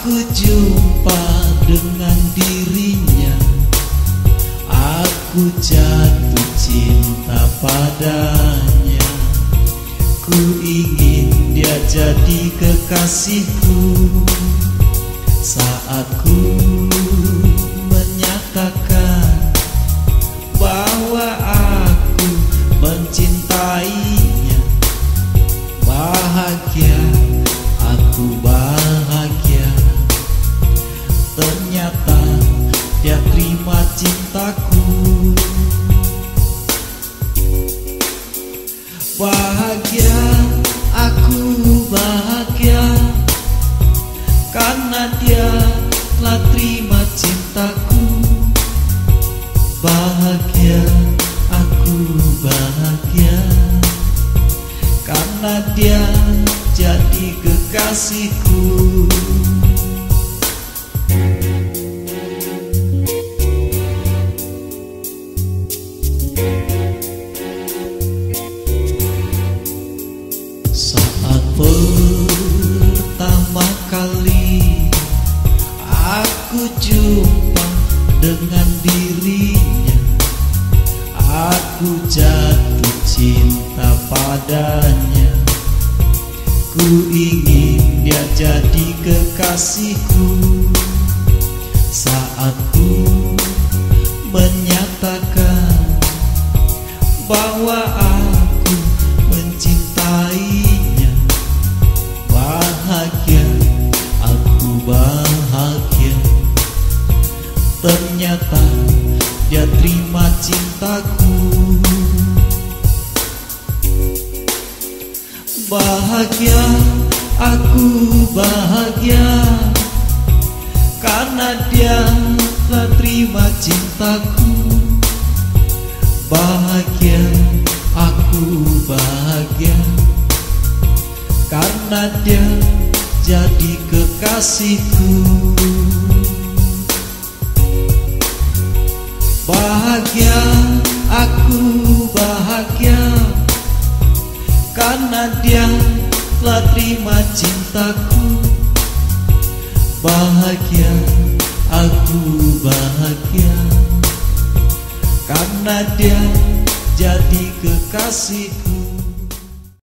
Aku jumpa dengan dirinya, aku jatuh cinta padanya. Ku ingin dia jadi kekasihku. Saat ku menyatakan bahwa aku mencintainya, bahagia, aku bahagia. Ternyata dia terima cintaku. Bahagia, aku bahagia, karena dia telah terima cintaku. Bahagia, aku bahagia, karena dia jadi kekasihku. Saat pertama kali aku jumpa dengan dirinya, aku jatuh cinta padanya. Ku ingin dia jadi kekasihku. Saat ku menyatakan bahwa aku mencintainya, bahagia, aku bahagia. Ternyata dia terima cintaku. Bahagia, aku bahagia, karena dia telah terima cintaku. Bahagia, aku bahagia, karena dia jadi kekasihku. Bahagia, aku bahagia, karena dia telah terima cintaku. Bahagia, aku bahagia, karena dia jadi kekasihku.